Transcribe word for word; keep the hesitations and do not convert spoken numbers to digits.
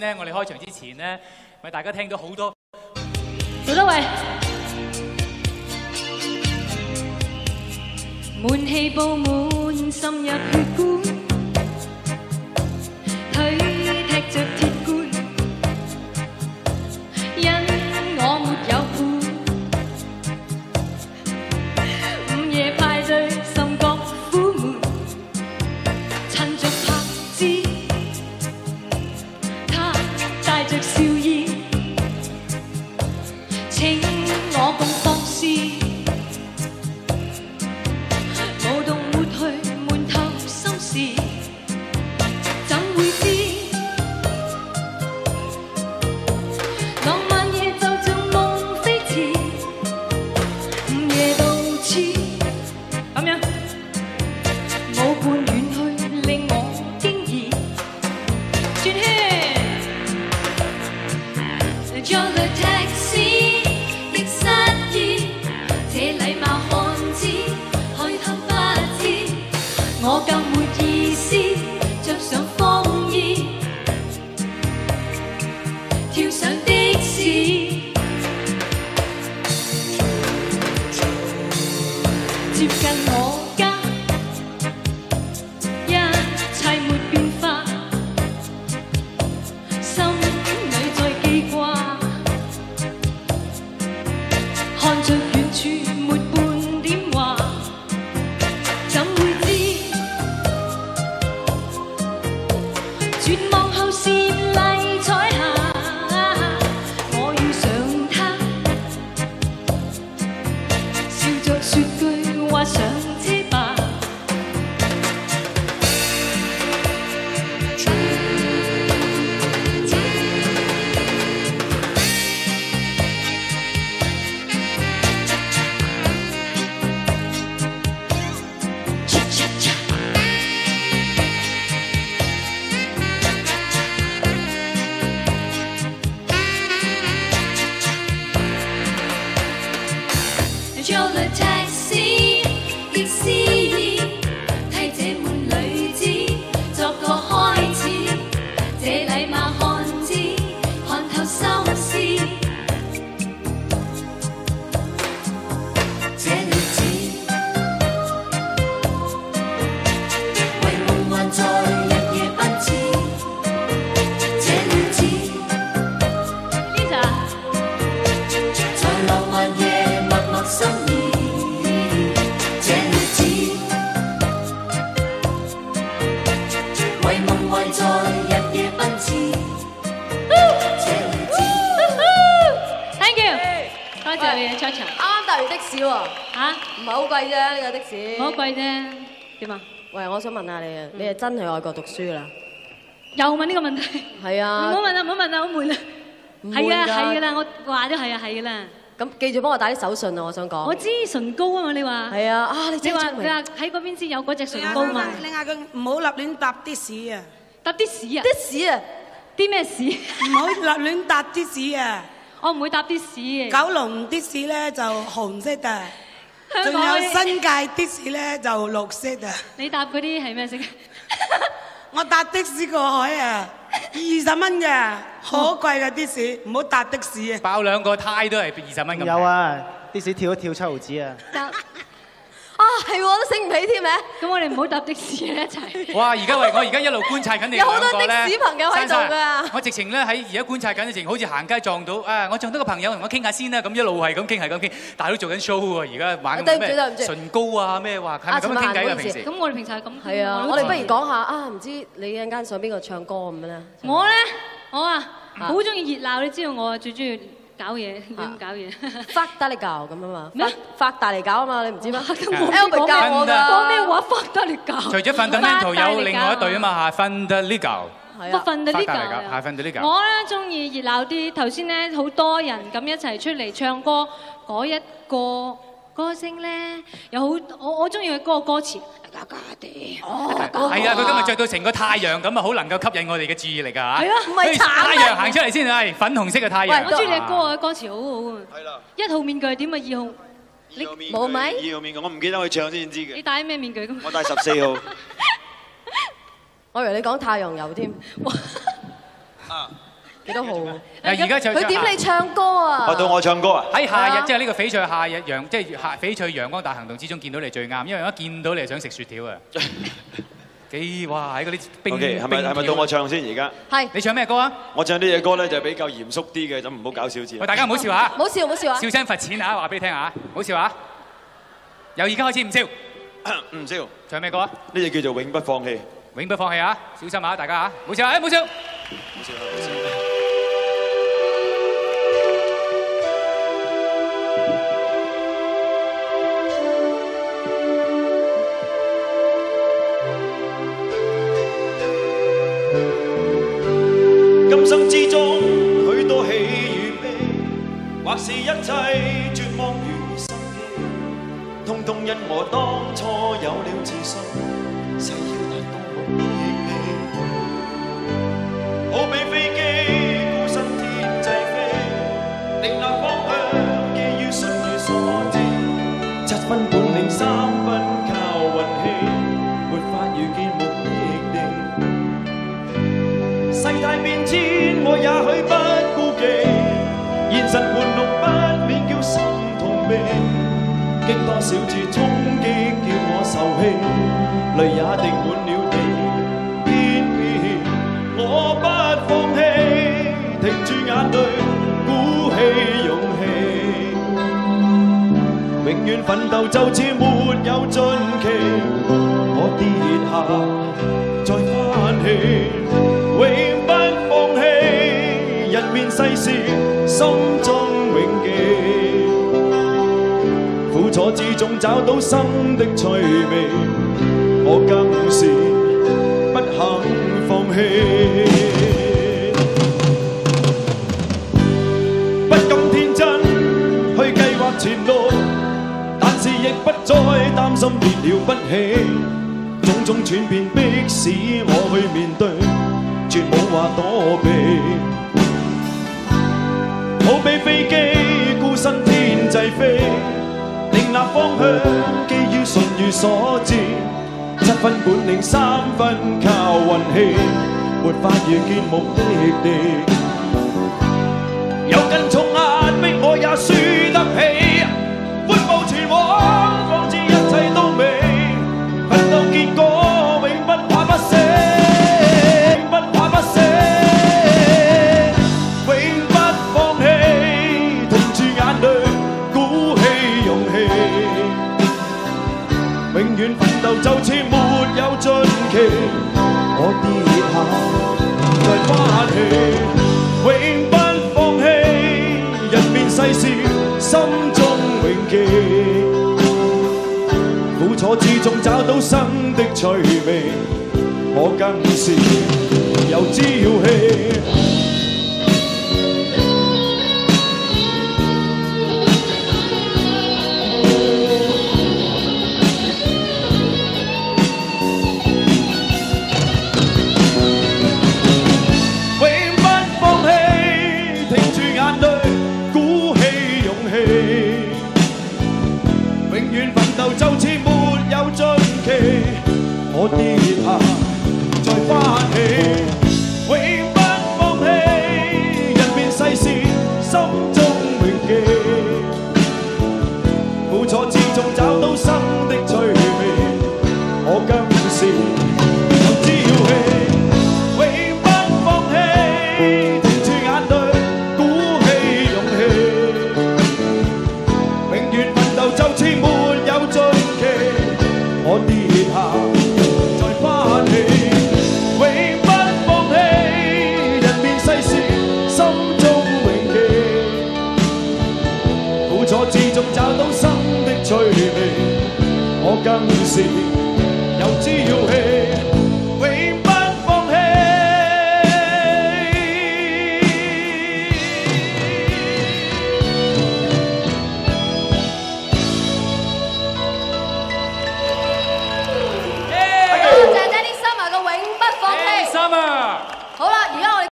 咧，我哋開場之前咧，咪大家聽到好多。 做多位。悶氣布滿滲入血管，腿踢着鐵罐，因我沒有伴。午夜派對甚覺苦悶，趁着拍子，他帶着笑意，請我共放肆。 你係真係愛國讀書啦！ 又問呢個問題？ 係啊！ 唔好問啦，唔好問啦，好悶啦！係啊，係噶啦，我話咗係啊，係噶啦。咁記住幫我帶啲手信啊！我想講。 我知唇膏啊嘛，你話。 係啊！啊，你真聰明。 你話喺嗰邊先有嗰隻唇膏嘛？ 你嗌佢唔好立亂搭的士啊！ 搭的士啊？ 的士啊？ 啲咩士？ 唔好立亂搭的士啊！ 我唔會搭的士嘅。 九龍的士咧就紅色㗎。仲有新界的士咧就綠色啊！ 你搭嗰啲係咩色？ 我搭的士過海啊，二十蚊嘅，好貴嘅的士，唔好搭的士啊！ 爆兩個胎都係二十蚊咁。 有啊，的士跳一跳七毫子啊！ 啊，係喎，都醒唔起添咩？ 咁我哋唔好搭的士一齊。 哇！而家喂，我而家一路觀察緊你兩個咧。 有好多的士朋友喺度㗎。 我直情咧喺而家觀察緊，直情好似行街撞到啊！我撞到個朋友同我傾下先啦，咁一路係咁傾係咁傾，但係都做緊 show 喎。而家玩緊咩唇膏啊咩話，係咪咁樣傾偈㗎平時？ 咁我哋平時係咁。 係啊，我哋不如講下啊，唔知你一陣間想邊個唱歌咁咧？ 我咧，我啊，好中意熱鬧，你知道我最中意。搞嘢，點搞嘢？ 發得你教咁啊嘛，咩？發大嚟搞啊嘛，你唔知咩 ？Albert 教我㗎。講咩話？發得你教。 除咗 Fundamental 有另外一隊啊嘛嚇 ，Fundamental。 係啊。 Fundamental。 係 Fundamental。 我咧中意熱鬧啲，頭先咧好多人咁一齊出嚟唱歌，嗰一個歌星咧有好，我我中意佢歌歌詞。假假地。哦。 係啊，佢今日著到成個太陽咁啊，好能夠吸引我哋嘅注意力㗎嚇。 係啊，唔係太陽行出嚟先係粉紅色嘅太陽。 我中意你嘅歌啊，歌詞好好啊。係啦。一號面具係點啊？二號。 你冇咪？ 二號面具，我唔記得佢唱先知嘅。 你戴咩面具咁？ 我戴十四號。 我以為你講太陽油添。 啊！ 幾多號？ 嗱，而家就佢點你唱歌啊？ 我到我唱歌啊！ 喺夏日，即係呢個翡翠夏日陽，即係夏翡翠陽光大行動之中見到你最啱，因為一見到你係想食雪條啊！幾哇喺嗰啲冰 OK， 係咪係咪到我唱先而家？ 係。 你唱咩歌啊？ 我唱呢隻歌咧就比較嚴肅啲嘅，咁唔好搞小字。 喂，大家唔好笑嚇！ 唔好笑，唔好笑啊！ 笑親罰錢啊！話俾你聽嚇，唔好笑嚇！由而家開始唔笑， 唔笑。 唱咩歌啊？ 呢隻叫做永不放棄。 永不放棄啊！小心啊，大家嚇！唔好笑啊！唔好笑。唔好笑啊！唔好笑。今生之中許多喜與悲，或是一切絕望與心機，通通因我當初有了自信，誓要達到目的地。好比飛機高身天際飛，定立方向寄於順如所至，七分本領三分靠運氣，沒法預見目的地。世態變遷，我也許不顧忌，現實玩弄不免叫心痛悲，經多少次衝擊叫我受氣，淚也滴滿了地。偏偏我不放棄，停住眼淚，鼓起勇氣，永遠奮鬥就似沒有盡期，我跌下再翻起。永不放棄，人面世事心中永記，苦楚之中找到生的趣味，我更是不肯放棄。不敢天真去計劃前路，但是亦不再擔心跌了不起，種種轉變迫使我去面對，絕冇話躲避，好比飛機孤身天際飛，定立方向寄於順如所至，七分本領三分靠運氣，沒法預見目的地。有更重壓迫我也輸得起，歡步前往，方知一切都美，奮鬥結果永不怕不死。永遠奮鬥就似沒有盡期，我跌下再翻起，永不放棄，人面世事心中永記，苦楚之中找到生的趣味，我更是有朝氣。就似沒有盡期，我跌下再翻起，永不放棄，人面世事心中永記，苦楚之中找到生的趣味，我更是有朝氣，永不放棄，停住眼淚，鼓起勇氣，永遠奮鬥就似沒有盡期，我跌下再翻起，永不放棄，人面世事心中永記，苦楚之中找到生的趣味，我更是有朝氣。